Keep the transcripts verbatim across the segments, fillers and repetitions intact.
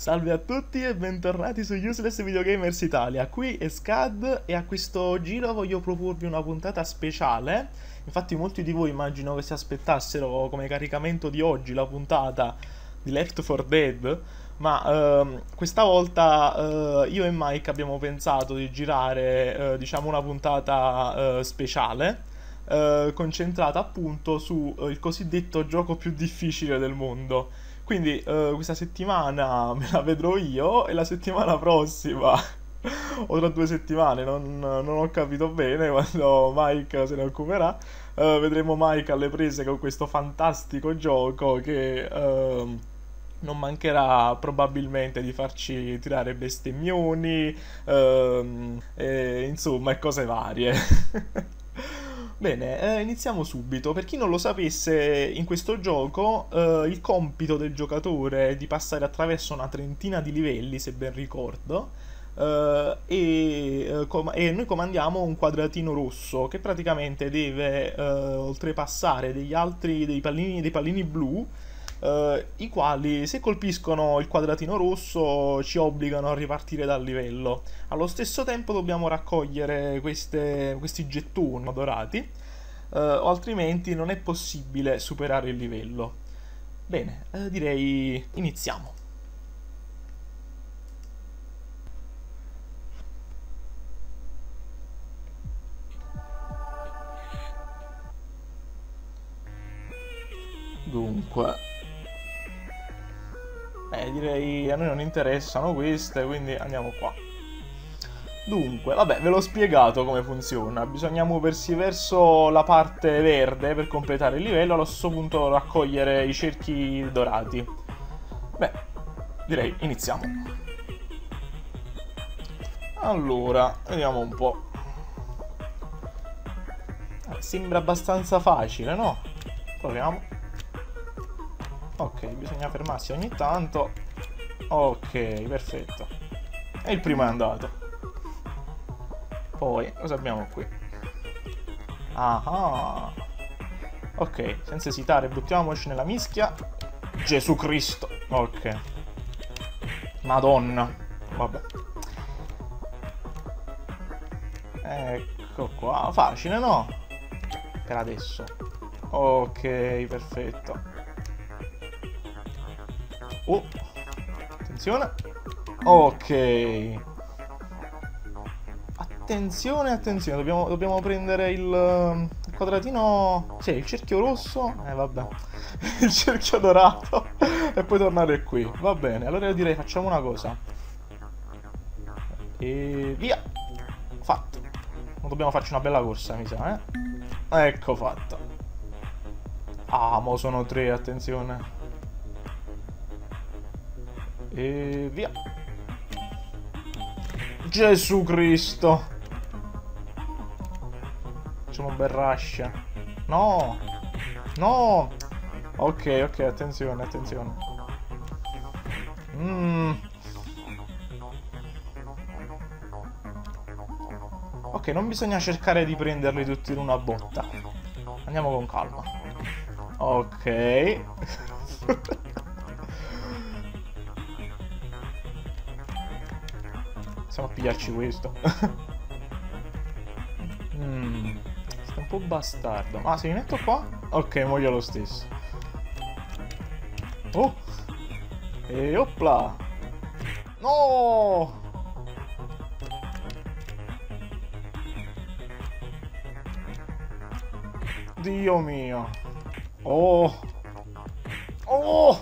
Salve a tutti e bentornati su Useless Videogamers Italia. Qui è Scad e a questo giro voglio proporvi una puntata speciale. Infatti molti di voi immagino che si aspettassero come caricamento di oggi la puntata di Left four Dead, ma ehm, questa volta eh, io e Mike abbiamo pensato di girare eh, diciamo una puntata eh, speciale eh, concentrata appunto sul cosiddetto gioco più difficile del mondo. Quindi uh, questa settimana me la vedrò io e la settimana prossima, o tra due settimane, non, non ho capito bene quando Mike se ne occuperà, uh, vedremo Mike alle prese con questo fantastico gioco che uh, non mancherà probabilmente di farci tirare bestemmioni, uh, e, insomma, e cose varie. Bene, eh, iniziamo subito. Per chi non lo sapesse, in questo gioco eh, il compito del giocatore è di passare attraverso una trentina di livelli, se ben ricordo, eh, e, eh, com- e noi comandiamo un quadratino rosso che praticamente deve eh, oltrepassare degli altri, dei pallini, dei pallini blu, eh, i quali, se colpiscono il quadratino rosso, ci obbligano a ripartire dal livello. Allo stesso tempo dobbiamo raccogliere queste, questi gettoni dorati, eh, o altrimenti non è possibile superare il livello. Bene, eh, direi iniziamo. Dunque, eh, direi a noi non interessano queste, quindi andiamo qua. Dunque, vabbè, ve l'ho spiegato come funziona. Bisogna muoversi verso la parte verde per completare il livello, allo stesso punto raccogliere i cerchi dorati. Beh, direi iniziamo. Allora, vediamo un po'. Eh, sembra abbastanza facile, no? Proviamo. Ok, bisogna fermarsi ogni tanto. Ok, perfetto. E il primo è andato. Poi, cosa abbiamo qui? Ah, ok, senza esitare, buttiamoci nella mischia. Gesù Cristo. Ok. Madonna. Vabbè. Ecco qua. Facile, no? Per adesso. Ok, perfetto. Oh. Attenzione. Ok. Attenzione, attenzione, dobbiamo, dobbiamo prendere il, il quadratino. Sì, il cerchio rosso. Eh, vabbè. Il cerchio dorato. E poi tornare qui. Va bene, allora io direi facciamo una cosa. E via. Fatto. Non dobbiamo farci una bella corsa, mi sa, eh. Ecco fatto. Ah, mo sono tre, attenzione. E via. Gesù Cristo. Facciamo un bel rush. No. No. Ok, ok, attenzione, attenzione. Mm. Ok, non bisogna cercare di prenderli tutti in una botta. Andiamo con calma. Ok. Possiamo pigliarci questo. mm, sta un po' bastardo. Ah, se mi metto qua? Ok, muoio lo stesso. Oh! E opla! No! Dio mio! Oh! Oh!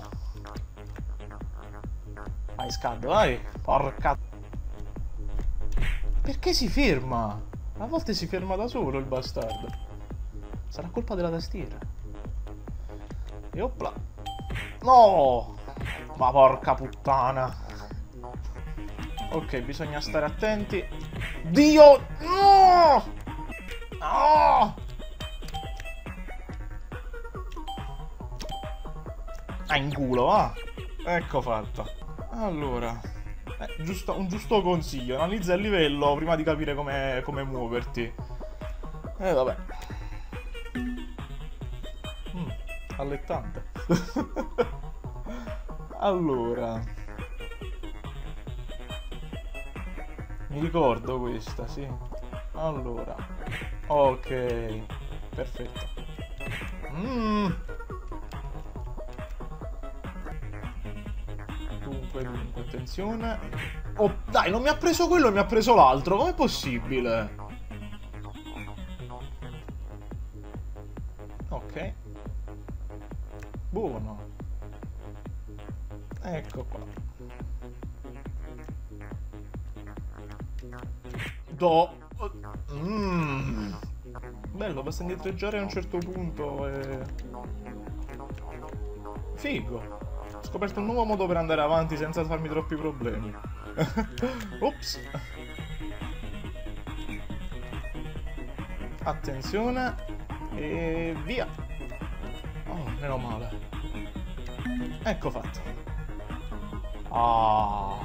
Vai, Scad, vai! Porca... Perché si ferma? A volte si ferma da solo il bastardo. Sarà colpa della tastiera. E opla. No! Ma porca puttana. Ok, bisogna stare attenti. Dio! No! No! Ah, in culo, va. Ecco fatto. Allora... Eh, giusto, un giusto consiglio, analizza il livello prima di capire come come muoverti. Eh vabbè. Mm, allettante. Allora, Mi ricordo questa, sì. Allora. Ok. Perfetto. Mm. Dunque, dunque, attenzione. Oh, dai, non mi ha preso quello, mi ha preso l'altro. Com'è possibile? Ok. Buono. Ecco qua. Do. Mm. Bello, basta indietreggiare a un certo punto e... Figo. Ho scoperto un nuovo modo per andare avanti senza farmi troppi problemi. Ops. Attenzione. E via. Oh, meno male. Ecco fatto. Ah.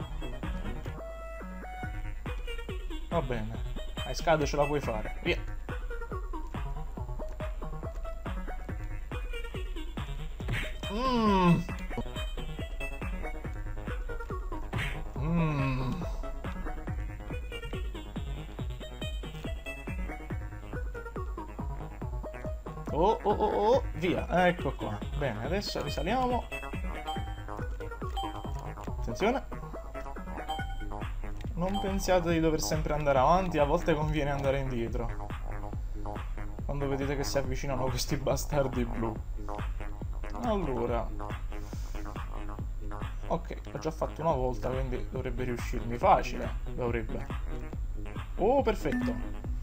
Va bene. Hai scade, ce la puoi fare. Via. Mmm. Mmm. Oh, oh, oh, oh, via. Ecco qua. Bene, adesso risaliamo. Attenzione. Non pensiate di dover sempre andare avanti, a volte conviene andare indietro. Quando vedete che si avvicinano questi bastardi blu. Allora. Ok, l'ho già fatto una volta, quindi dovrebbe riuscirmi facile. Dovrebbe. Oh, perfetto.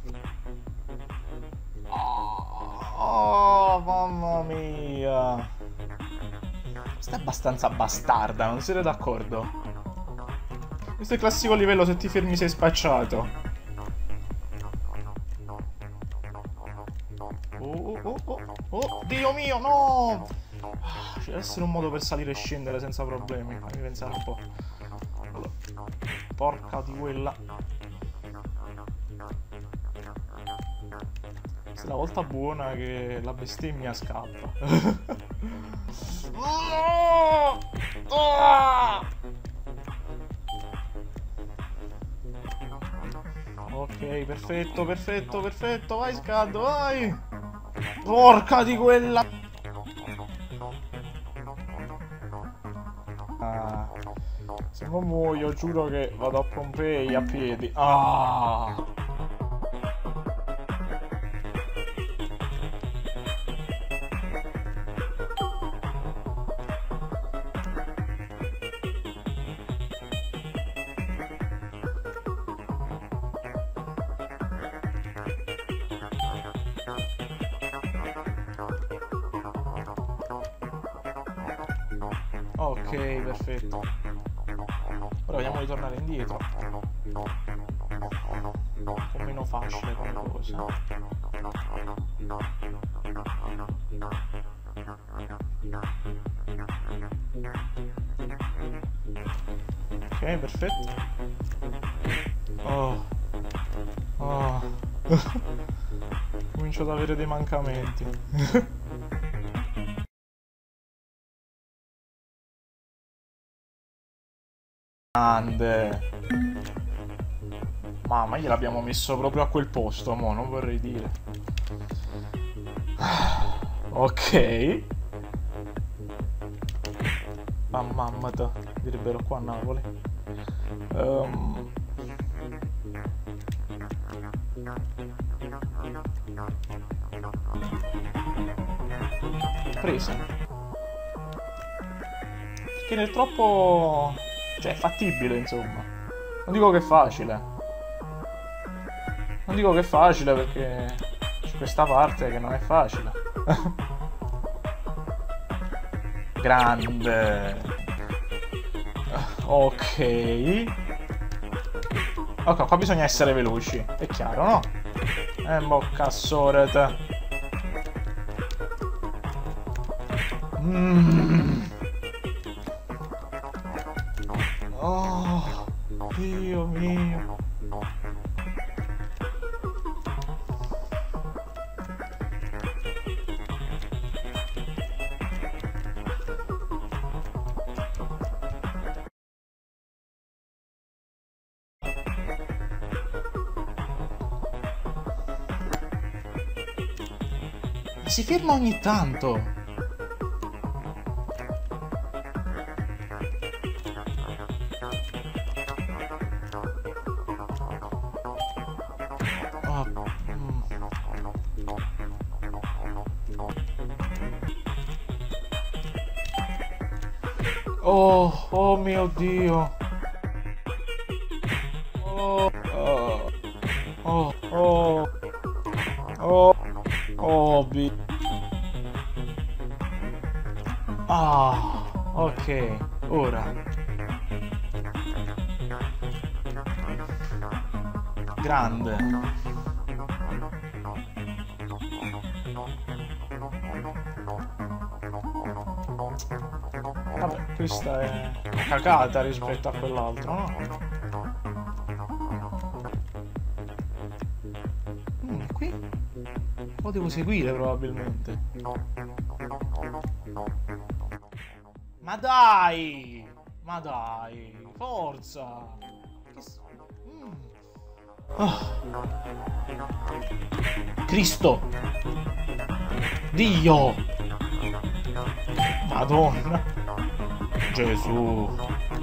Oh, mamma mia. Questa è abbastanza bastarda, non siete d'accordo? Questo è il classico livello, se ti fermi sei spacciato. Oh, oh, oh, oh, oh, Dio mio, no! Ci deve essere un modo per salire e scendere senza problemi. Fammi pensare un po'. Allora. Porca di quella. Questa è la volta buona che la bestemmia scappa. Oh! Oh! Ok, perfetto, perfetto, perfetto. Vai, Scad, vai! Porca di quella! Ah, se non muoio, giuro che vado a Pompei a piedi. Ah! Ok, perfetto. Ora vediamo di tornare indietro. Un po' meno facile come cosa. Ok, perfetto. Oh. Oh. Comincio ad avere dei mancamenti. Grande. Mamma, gliel'abbiamo messo proprio a quel posto, mo, non vorrei dire. Ok. Mamma, direbbero qua a Napoli. Um. Presa. Perché nel troppo... Cioè, è fattibile, insomma. Non dico che è facile. Non dico che è facile perché c'è questa parte che non è facile. Grande. Ok. Ok, qua bisogna essere veloci. È chiaro, no? Eh, bocca sorete. Mmm. Oh, Dio mio. Si ferma ogni tanto. Oh, mm. oh, oh mio Dio. Oh, oh, oh, oh, oh, oh, bi- Ah, ok, ora. Grande. Vabbè, questa è cagata rispetto a quell'altro, no? Mm, qui? Lo devo seguire probabilmente. Ma dai! Ma dai! Forza! Che s- mm. Oh. Cristo! Dio! Madonna! Gesù!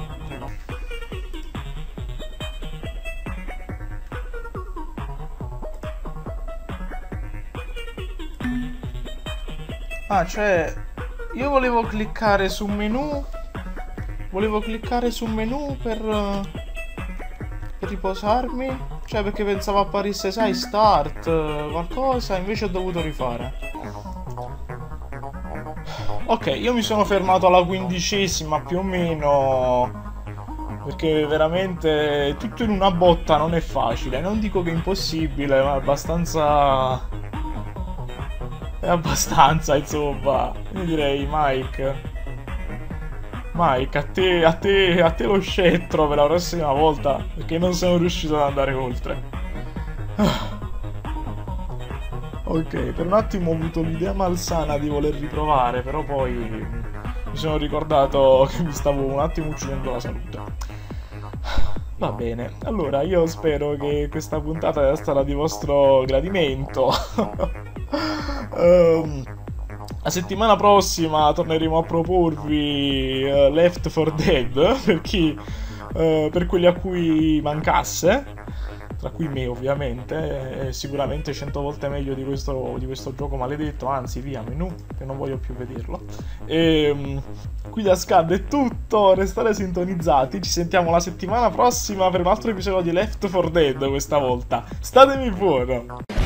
Ah, cioè, io volevo cliccare su menu. Volevo cliccare su menu per, eh, per riposarmi. Cioè, perché pensavo apparisse, sai, start, eh, qualcosa, invece ho dovuto rifare. Ok, io mi sono fermato alla quindicesima più o meno. Perché veramente tutto in una botta non è facile. Non dico che è impossibile, ma è abbastanza. È abbastanza, insomma. Io direi, Mike. Mike, a te, a te, a te lo scettro per la prossima volta. Perché non sono riuscito ad andare oltre. Ok, per un attimo ho avuto l'idea malsana di voler riprovare, però poi mi sono ricordato che mi stavo un attimo uccidendo la salute. Va bene, allora io spero che questa puntata sia stata di vostro gradimento. um, la settimana prossima torneremo a proporvi uh, Left four Dead per chi, uh, per quelli a cui mancasse. Tra cui me ovviamente, è sicuramente cento volte meglio di questo, di questo gioco maledetto, anzi via menu, che non voglio più vederlo. E qui da Scad è tutto, restate sintonizzati, ci sentiamo la settimana prossima per un altro episodio di Left four Dead questa volta. Statemi buono!